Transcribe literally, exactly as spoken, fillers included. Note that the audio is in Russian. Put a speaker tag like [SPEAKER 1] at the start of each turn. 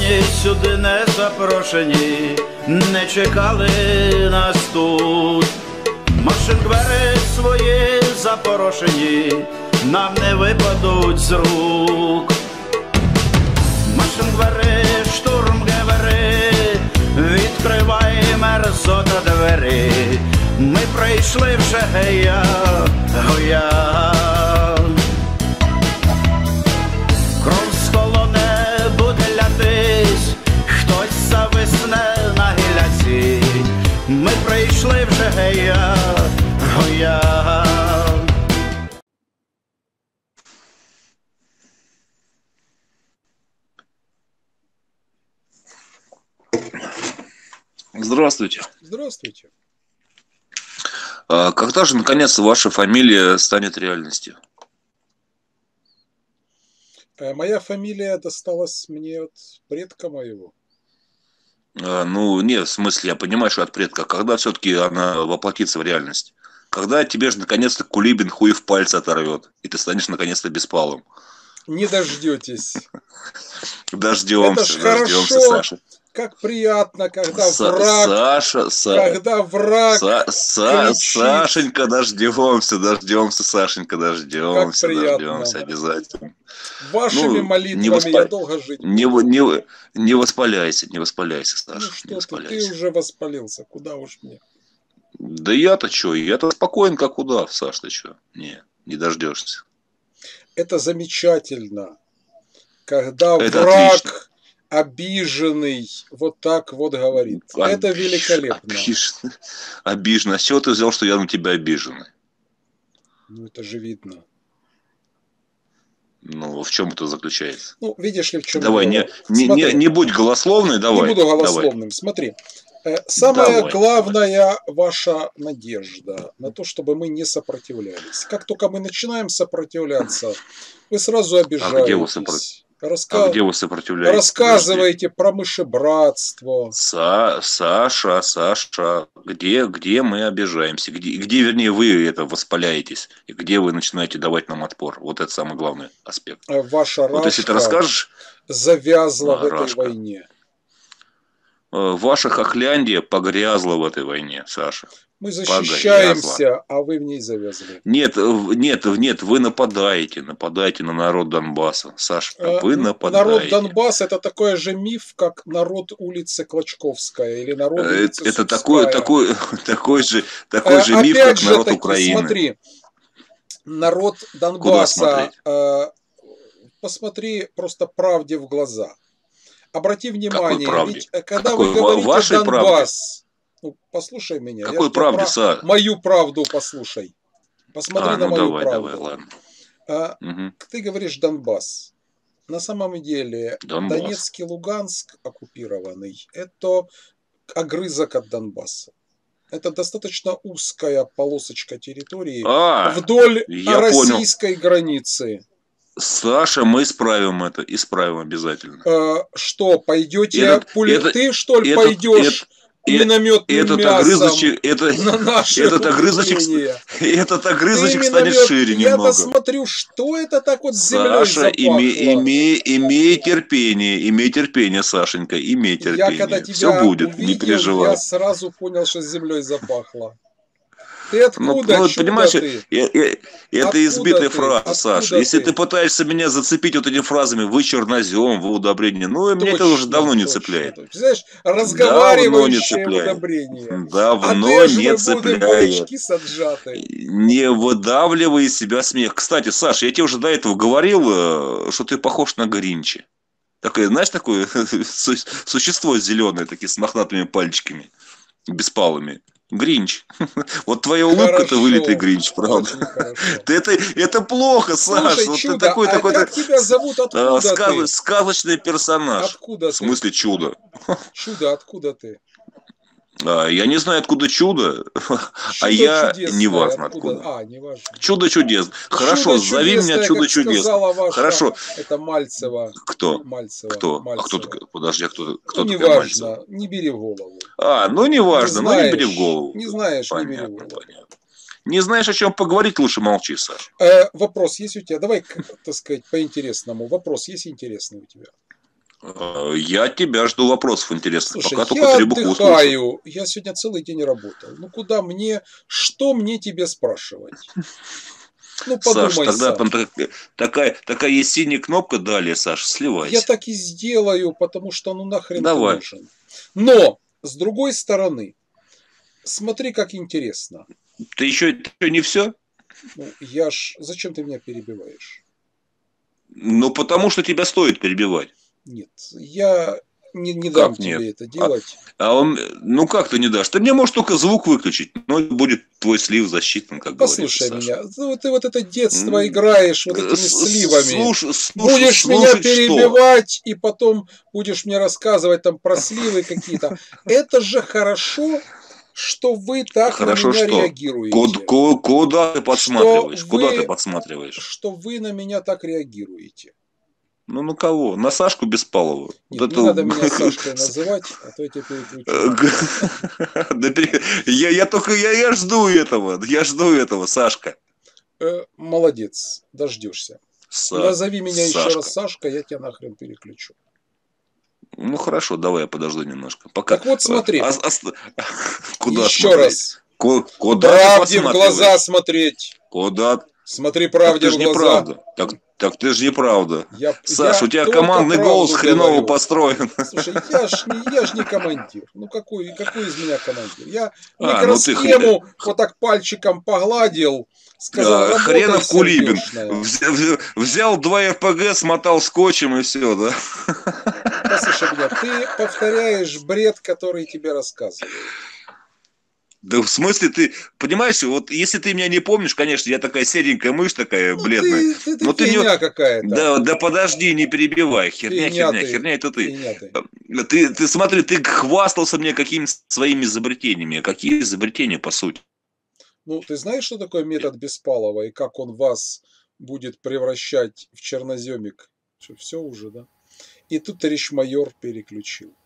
[SPEAKER 1] Ні сюди не запрошені, не чекали нас тут. Машин-двері свої запорошені, нам не випадуть з рук. Машин-двері, штурм-гевери, відкривай мерзота двері. Ми прийшли вже гея, гоя. Кров з колони буде лятись, хтось зависне на гіляці. Ми прийшли вже гея, гоя.
[SPEAKER 2] Здравствуйте.
[SPEAKER 3] Здравствуйте.
[SPEAKER 2] А когда же, наконец, ваша фамилия станет реальностью?
[SPEAKER 3] Моя фамилия досталась мне от предка моего.
[SPEAKER 2] А, ну, нет, в смысле, я понимаю, что от предка. Когда все-таки она воплотится в реальность? Когда тебе же, наконец-то, Кулибин хуй в пальцы оторвет, и ты станешь, наконец-то, беспалым?
[SPEAKER 3] Не дождетесь.
[SPEAKER 2] Дождемся,
[SPEAKER 3] Это ж
[SPEAKER 2] дождемся,
[SPEAKER 3] хорошо.
[SPEAKER 2] Саша.
[SPEAKER 3] Как приятно, когда
[SPEAKER 2] Са-
[SPEAKER 3] враг,
[SPEAKER 2] Саша, Са-
[SPEAKER 3] когда враг
[SPEAKER 2] Са- Са-
[SPEAKER 3] кричит.
[SPEAKER 2] Сашенька, дождемся, дождемся, Сашенька, дождемся,
[SPEAKER 3] Как приятно.
[SPEAKER 2] дождемся обязательно.
[SPEAKER 3] Вашими
[SPEAKER 2] Ну,
[SPEAKER 3] молитвами
[SPEAKER 2] не воспа-
[SPEAKER 3] я долго жить
[SPEAKER 2] Не,
[SPEAKER 3] буду.
[SPEAKER 2] в- не, не воспаляйся, не воспаляйся,
[SPEAKER 3] Ну
[SPEAKER 2] Саша, не
[SPEAKER 3] что ты, ты
[SPEAKER 2] воспаляйся.
[SPEAKER 3] уже воспалился, куда уж мне.
[SPEAKER 2] Да я-то что, я-то спокоен, как удав, Саш, ты что? Не, не дождешься.
[SPEAKER 3] Это замечательно, когда
[SPEAKER 2] Это
[SPEAKER 3] враг
[SPEAKER 2] отлично.
[SPEAKER 3] обиженный вот так вот говорит. Это
[SPEAKER 2] Обиж-
[SPEAKER 3] великолепно.
[SPEAKER 2] Обижен, обижен. А с чего ты взял, что я на тебя обиженный?
[SPEAKER 3] Ну это же видно.
[SPEAKER 2] Ну, в чем это заключается?
[SPEAKER 3] Ну, видишь ли, в чем
[SPEAKER 2] Давай,
[SPEAKER 3] дело?
[SPEAKER 2] не, не,
[SPEAKER 3] Смотри.
[SPEAKER 2] не, не будь голословный, давай.
[SPEAKER 3] Не буду
[SPEAKER 2] давай.
[SPEAKER 3] голословным. Смотри, э, самая
[SPEAKER 2] Давай,
[SPEAKER 3] главная ваша надежда на то, чтобы мы не сопротивлялись. Как только мы начинаем сопротивляться, вы сразу обижаетесь.
[SPEAKER 2] где вы сопротив-
[SPEAKER 3] Раска-
[SPEAKER 2] А где вы сопротивляетесь?
[SPEAKER 3] Рассказываете про мышебратство.
[SPEAKER 2] Са, Саша, Саша, где, где мы обижаемся? Где, где, вернее, вы это воспаляетесь? И где вы начинаете давать нам отпор? Вот это самый главный аспект.
[SPEAKER 3] Э, Ваша
[SPEAKER 2] Вот если ты
[SPEAKER 3] Рашка
[SPEAKER 2] расскажешь,
[SPEAKER 3] завязла
[SPEAKER 2] А,
[SPEAKER 3] в этой
[SPEAKER 2] Рашка.
[SPEAKER 3] войне.
[SPEAKER 2] э, ваша Хохляндия погрязла в этой войне, Саша.
[SPEAKER 3] Мы защищаемся, а вы в ней завязли.
[SPEAKER 2] Нет, в- нет, в- нет, вы нападаете, нападаете на народ Донбасса, Саша,
[SPEAKER 3] Э,
[SPEAKER 2] вы
[SPEAKER 3] н-
[SPEAKER 2] нападаете.
[SPEAKER 3] Народ Донбасса — это такой же миф, как народ улицы Клочковская или народ
[SPEAKER 2] Э,
[SPEAKER 3] улицы
[SPEAKER 2] Это
[SPEAKER 3] Сумская.
[SPEAKER 2] такой, такой, такой же, такой
[SPEAKER 3] Э,
[SPEAKER 2] же миф,
[SPEAKER 3] Опять
[SPEAKER 2] как
[SPEAKER 3] же
[SPEAKER 2] народ
[SPEAKER 3] таки,
[SPEAKER 2] Украины.
[SPEAKER 3] смотри, народ Донбасса,
[SPEAKER 2] смотреть?
[SPEAKER 3] э, посмотри просто правде в глаза. Обрати внимание,
[SPEAKER 2] правде?
[SPEAKER 3] ведь э, когда
[SPEAKER 2] Какой?
[SPEAKER 3] вы
[SPEAKER 2] Ва-
[SPEAKER 3] говорите
[SPEAKER 2] вашей
[SPEAKER 3] Донбасс, ну, послушай меня. я
[SPEAKER 2] Какой
[SPEAKER 3] ж тебя
[SPEAKER 2] правде,
[SPEAKER 3] про-
[SPEAKER 2] Са?
[SPEAKER 3] Мою правду послушай. Посмотри
[SPEAKER 2] А,
[SPEAKER 3] на
[SPEAKER 2] ну
[SPEAKER 3] мою
[SPEAKER 2] давай,
[SPEAKER 3] правду.
[SPEAKER 2] давай, ладно.
[SPEAKER 3] А,
[SPEAKER 2] Мгм.
[SPEAKER 3] Ты говоришь Донбасс. На самом деле
[SPEAKER 2] Донбасс.
[SPEAKER 3] Донецк и Луганск оккупированный – это огрызок от Донбасса. Это достаточно узкая полосочка территории
[SPEAKER 2] А,
[SPEAKER 3] вдоль
[SPEAKER 2] я
[SPEAKER 3] российской границы.
[SPEAKER 2] Саша, мы исправим это, исправим обязательно.
[SPEAKER 3] Э, Что, пойдете,
[SPEAKER 2] Этот-
[SPEAKER 3] пули...
[SPEAKER 2] это-
[SPEAKER 3] ты что ли
[SPEAKER 2] этот-
[SPEAKER 3] пойдешь
[SPEAKER 2] э-
[SPEAKER 3] минометным
[SPEAKER 2] Этот
[SPEAKER 3] мясом
[SPEAKER 2] огрызочек, это,
[SPEAKER 3] на наше
[SPEAKER 2] этот огрызочек,
[SPEAKER 3] укрепление?
[SPEAKER 2] этот
[SPEAKER 3] Ты
[SPEAKER 2] огрызочек станет
[SPEAKER 3] миномет-
[SPEAKER 2] шире
[SPEAKER 3] Я-то
[SPEAKER 2] немного.
[SPEAKER 3] смотрю, что это так вот с землей
[SPEAKER 2] Саша,
[SPEAKER 3] запахло.
[SPEAKER 2] имей, имей, имей терпение, имей терпение, Сашенька, имей терпение.
[SPEAKER 3] Я когда тебя
[SPEAKER 2] Все будет,
[SPEAKER 3] увидел,
[SPEAKER 2] не переживай.
[SPEAKER 3] я сразу понял, что с землей запахло. Ты откуда,
[SPEAKER 2] Ну, ну,
[SPEAKER 3] чудо
[SPEAKER 2] понимаешь,
[SPEAKER 3] ты?
[SPEAKER 2] э- э- это
[SPEAKER 3] Откуда
[SPEAKER 2] избитая
[SPEAKER 3] ты?
[SPEAKER 2] фраза,
[SPEAKER 3] Откуда
[SPEAKER 2] Саша. Если
[SPEAKER 3] ты?
[SPEAKER 2] ты пытаешься меня зацепить вот этими фразами, вы чернозем, вы удобрение, ну, меня это уже
[SPEAKER 3] Точно,
[SPEAKER 2] давно не
[SPEAKER 3] точно,
[SPEAKER 2] цепляет.
[SPEAKER 3] точно. Знаешь,
[SPEAKER 2] Давно не
[SPEAKER 3] разговаривающее
[SPEAKER 2] цепляет.
[SPEAKER 3] удобрение.
[SPEAKER 2] Давно
[SPEAKER 3] а ты ж
[SPEAKER 2] не
[SPEAKER 3] мы будем
[SPEAKER 2] цепляет.
[SPEAKER 3] бурячки саджаты.
[SPEAKER 2] Не выдавливай из себя смех. Кстати, Саш, я тебе уже до этого говорил, э, что ты похож на Гринча. Такое, знаешь, такое су- существо зеленое, такие с мохнатыми пальчиками, беспалыми. Гринч. Вот твоя улыбка, ты
[SPEAKER 3] Хорошо.
[SPEAKER 2] вылитый Гринч, правда.
[SPEAKER 3] Очень хорошо.
[SPEAKER 2] Ты это, это плохо, Саш.
[SPEAKER 3] Слушай,
[SPEAKER 2] Вот
[SPEAKER 3] чудо,
[SPEAKER 2] ты такой,
[SPEAKER 3] а
[SPEAKER 2] такой,
[SPEAKER 3] как
[SPEAKER 2] ты-
[SPEAKER 3] тебя зовут?
[SPEAKER 2] э,
[SPEAKER 3] Откуда
[SPEAKER 2] ска-
[SPEAKER 3] ты?
[SPEAKER 2] сказочный персонаж.
[SPEAKER 3] Откуда
[SPEAKER 2] В смысле чудо?
[SPEAKER 3] ты? Чудо, откуда ты?
[SPEAKER 2] А, я не знаю, откуда чудо, а
[SPEAKER 3] Чудо
[SPEAKER 2] я
[SPEAKER 3] чудесное,
[SPEAKER 2] неважно откуда.
[SPEAKER 3] А, неважно.
[SPEAKER 2] Чудо чудес. Хорошо,
[SPEAKER 3] Чудо
[SPEAKER 2] зови меня
[SPEAKER 3] чудесное,
[SPEAKER 2] чудо
[SPEAKER 3] как
[SPEAKER 2] чудес.
[SPEAKER 3] сказала ваша,
[SPEAKER 2] Хорошо.
[SPEAKER 3] Это Мальцева.
[SPEAKER 2] Кто?
[SPEAKER 3] Мальцева.
[SPEAKER 2] Кто? А
[SPEAKER 3] Мальцева.
[SPEAKER 2] кто такой? Подожди, а кто, кто
[SPEAKER 3] Ну,
[SPEAKER 2] такая Мальцева?
[SPEAKER 3] неважно, не бери в голову.
[SPEAKER 2] А, ну не важно,
[SPEAKER 3] Не
[SPEAKER 2] ну не
[SPEAKER 3] знаешь,
[SPEAKER 2] бери в голову.
[SPEAKER 3] Не знаешь, не бери в
[SPEAKER 2] Понятно,
[SPEAKER 3] голову.
[SPEAKER 2] понятно. Не знаешь, о чем поговорить, лучше молчи, Саш.
[SPEAKER 3] Э, вопрос есть у тебя? Давай, так сказать, по-интересному. Вопрос есть интересный у тебя?
[SPEAKER 2] Э, Я от тебя жду вопросов интересных.
[SPEAKER 3] Слушай,
[SPEAKER 2] Пока только
[SPEAKER 3] я
[SPEAKER 2] требуху услышал.
[SPEAKER 3] отдыхаю, я сегодня целый день работал. Ну куда мне, что мне тебе спрашивать? Ну
[SPEAKER 2] Саш,
[SPEAKER 3] подумай
[SPEAKER 2] тогда
[SPEAKER 3] сам.
[SPEAKER 2] там так- такая, такая есть синяя кнопка далее, Саш,
[SPEAKER 3] Я
[SPEAKER 2] сливайся.
[SPEAKER 3] так и сделаю, потому что ну нахрен ты
[SPEAKER 2] Давай.
[SPEAKER 3] нужен. Но, с другой стороны, смотри, как интересно.
[SPEAKER 2] Ты еще, ты еще не все?
[SPEAKER 3] Ну, я ж... Зачем ты меня перебиваешь?
[SPEAKER 2] Ну, потому что тебя стоит перебивать.
[SPEAKER 3] Нет, я не, не дам
[SPEAKER 2] Как
[SPEAKER 3] тебе
[SPEAKER 2] нет?
[SPEAKER 3] это делать.
[SPEAKER 2] А он, ну как ты не дашь? Ты мне можешь только звук выключить, но это будет твой слив засчитан, как
[SPEAKER 3] Послушай
[SPEAKER 2] говорится, Саша.
[SPEAKER 3] меня, ну, ты вот это детство
[SPEAKER 2] М,
[SPEAKER 3] играешь вот этими
[SPEAKER 2] с-
[SPEAKER 3] сливами.
[SPEAKER 2] Слушай, слушай,
[SPEAKER 3] Будешь меня
[SPEAKER 2] слушать что?
[SPEAKER 3] перебивать, и потом будешь мне рассказывать там про сливы какие-то. Это же хорошо, что вы так
[SPEAKER 2] Хорошо,
[SPEAKER 3] на меня
[SPEAKER 2] что? Куда,
[SPEAKER 3] реагируете.
[SPEAKER 2] ку- куда ты подсматриваешь? Куда
[SPEAKER 3] вы-
[SPEAKER 2] ты подсматриваешь?
[SPEAKER 3] Что вы на меня так реагируете.
[SPEAKER 2] Ну, на кого? На Сашку Беспалову.
[SPEAKER 3] Нет,
[SPEAKER 2] Вот
[SPEAKER 3] не
[SPEAKER 2] это-
[SPEAKER 3] надо меня Сашкой называть, а то я тебя переключу.
[SPEAKER 2] Да пере- Я, я только я, я жду этого. Я жду этого, Сашка.
[SPEAKER 3] Э, молодец, дождешься.
[SPEAKER 2] Са-
[SPEAKER 3] Назови меня еще
[SPEAKER 2] Сашка.
[SPEAKER 3] раз Сашка, я тебя нахрен переключу.
[SPEAKER 2] Ну хорошо, давай я подожду немножко. Пока.
[SPEAKER 3] Так вот смотри.
[SPEAKER 2] А- а- Куда
[SPEAKER 3] Еще
[SPEAKER 2] смотреть?
[SPEAKER 3] раз.
[SPEAKER 2] Ку- Куда ты
[SPEAKER 3] Правде в глаза
[SPEAKER 2] подсматриваешь?
[SPEAKER 3] смотреть.
[SPEAKER 2] Куда?
[SPEAKER 3] Смотри
[SPEAKER 2] Так
[SPEAKER 3] правде
[SPEAKER 2] ты
[SPEAKER 3] в
[SPEAKER 2] же
[SPEAKER 3] глаза.
[SPEAKER 2] неправда. Так, так ты же неправда.
[SPEAKER 3] Я,
[SPEAKER 2] Саш,
[SPEAKER 3] я
[SPEAKER 2] у тебя
[SPEAKER 3] только
[SPEAKER 2] командный
[SPEAKER 3] правду
[SPEAKER 2] голос хреново
[SPEAKER 3] говорю.
[SPEAKER 2] построен.
[SPEAKER 3] Слушай, я ж, не, я ж не командир. Ну какой, какой из меня командир? Я
[SPEAKER 2] А, ну ты
[SPEAKER 3] микросхему вот так пальчиком погладил, сказал,
[SPEAKER 2] А,
[SPEAKER 3] работай,
[SPEAKER 2] Хренов Кулибин.
[SPEAKER 3] сердечная.
[SPEAKER 2] Взя- взя- Взял два эр пэ гэ, смотал скотчем и все, да?
[SPEAKER 3] Послушай меня, ты повторяешь бред, который тебе рассказывают.
[SPEAKER 2] Да в смысле ты, понимаешь, вот если ты меня не помнишь, конечно, я такая серенькая мышь, такая
[SPEAKER 3] Ну,
[SPEAKER 2] бледная.
[SPEAKER 3] ты, ты, ты
[SPEAKER 2] Но ты не-
[SPEAKER 3] фигня какая-то.
[SPEAKER 2] Да, да подожди, не перебивай. Херня,
[SPEAKER 3] Фигня
[SPEAKER 2] херня,
[SPEAKER 3] ты,
[SPEAKER 2] херня это ты.
[SPEAKER 3] фигня ты.
[SPEAKER 2] Ты, ты смотри, ты хвастался мне какими-то своими изобретениями. Какие изобретения, по сути?
[SPEAKER 3] Ну, ты знаешь, что такое метод Беспалова и как он вас будет превращать в черноземик? Все уже, да? И тут товарищ майор переключил.